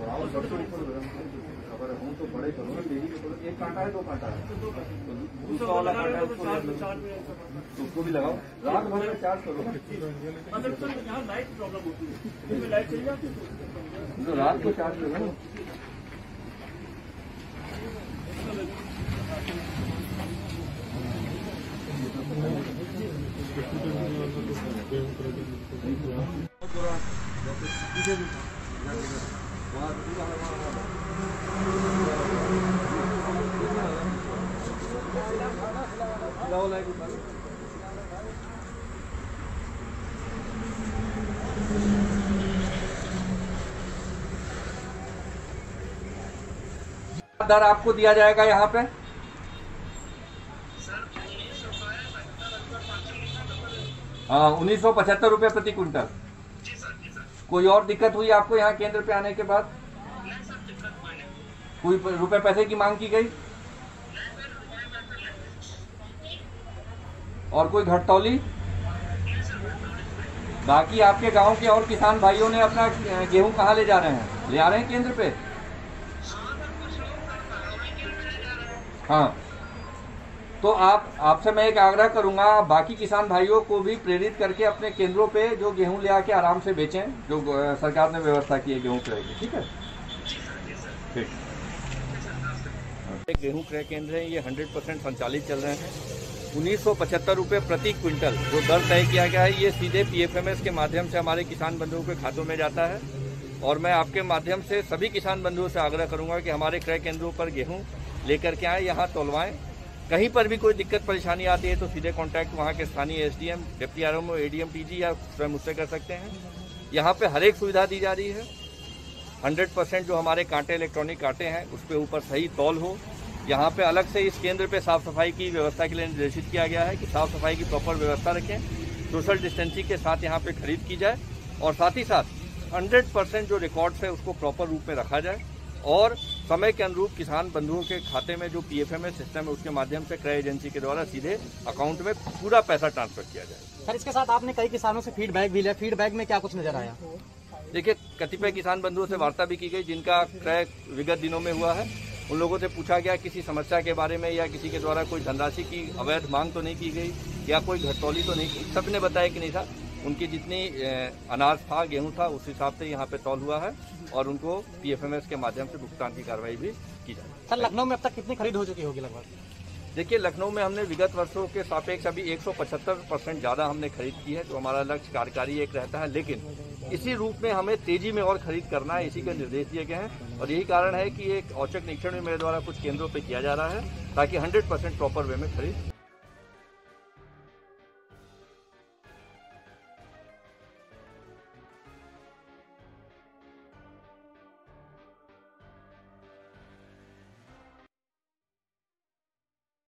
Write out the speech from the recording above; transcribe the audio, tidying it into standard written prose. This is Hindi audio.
खबर हूँ तो बड़े करो ना, डेली के करो। एक कांटा है, दो कांटा है, दूसरा वाला कांटा है उसको भी लगाओ। रात भर में चार्ज करो ना। यहाँ लाइट प्रॉब्लम होती है, लाइट चली जाती है तो रात को चार्ज करो ना। दर आपको दिया जाएगा यहाँ पे। हाँ, 1975 रुपये प्रति क्विंटल। कोई और दिक्कत हुई आपको यहाँ केंद्र पे आने के बाद? कोई रुपए पैसे की मांग की गई और कोई घटतौली? बाकी आपके गांव के और किसान भाइयों ने अपना गेहूं कहाँ ले जा रहे हैं? ले आ रहे हैं केंद्र पे? हाँ, तो आपसे मैं एक आग्रह करूंगा, बाकी किसान भाइयों को भी प्रेरित करके अपने केंद्रों पे जो गेहूं ले आके आराम से बेचें, जो सरकार ने व्यवस्था की है गेहूं क्रय की। ठीक है, ठीक। गेहूं क्रय केंद्र है, ये 100% संचालित चल रहे हैं। 1975 रुपये प्रति क्विंटल जो दर तय किया गया है, ये सीधे PFMS के माध्यम से हमारे किसान बंधुओं के खातों में जाता है। और मैं आपके माध्यम से सभी किसान बंधुओं से आग्रह करूंगा कि हमारे क्रय केंद्रों पर गेहूं लेकर के आए, यहाँ तोलवाएं। कहीं पर भी कोई दिक्कत परेशानी आती है तो सीधे कांटेक्ट वहाँ के स्थानीय SDM, deputy RMO, ADM, TG या स्वयं मुझसे कर सकते हैं। यहाँ पे हर एक सुविधा दी जा रही है। 100% जो हमारे कांटे, इलेक्ट्रॉनिक कांटे हैं, उस पर ऊपर सही तौल हो। यहाँ पे अलग से इस केंद्र पे साफ़ सफाई की व्यवस्था के लिए निर्देशित किया गया है कि साफ़ सफाई की प्रॉपर व्यवस्था रखें, सोशल डिस्टेंसिंग के साथ यहाँ पे खरीद की जाए और साथ ही साथ 100% जो रिकॉर्ड्स है उसको प्रॉपर रूप में रखा जाए और समय के अनुरूप किसान बंधुओं के खाते में जो PFMS सिस्टम है उसके माध्यम से क्रय एजेंसी के द्वारा सीधे अकाउंट में पूरा पैसा ट्रांसफर किया जाए। सर, इसके साथ आपने कई किसानों से फीडबैक भी लिया, फीडबैक में क्या कुछ नजर आया? देखिए, कतिपय किसान बंधुओं से वार्ता भी की गई जिनका क्रय विगत दिनों में हुआ है। उन लोगों से पूछा गया किसी समस्या के बारे में या किसी के द्वारा कोई धनराशि की अवैध मांग तो नहीं की गई या कोई घटतौली तो नहीं की। सब ने बताया कि नहीं था, उनकी जितनी अनाज था, गेहूं था, उस हिसाब से यहाँ पे तौल हुआ है और उनको PFMS के माध्यम से भुगतान की कार्रवाई भी की जाए। सर, लखनऊ में अब तक कितनी खरीद हो चुकी होगी लगभग? देखिए, लखनऊ में हमने विगत वर्षों के सापेक्ष अभी 175% ज़्यादा हमने खरीद की है, तो हमारा लक्ष्य कार्यकारी एक रहता है, लेकिन इसी रूप में हमें तेजी में और खरीद करना है, इसी के निर्देश दिए गए हैं। और यही कारण है कि एक औचक निरीक्षण भी मेरे द्वारा कुछ केंद्रों पर किया जा रहा है ताकि 100% प्रॉपर वे में खरीद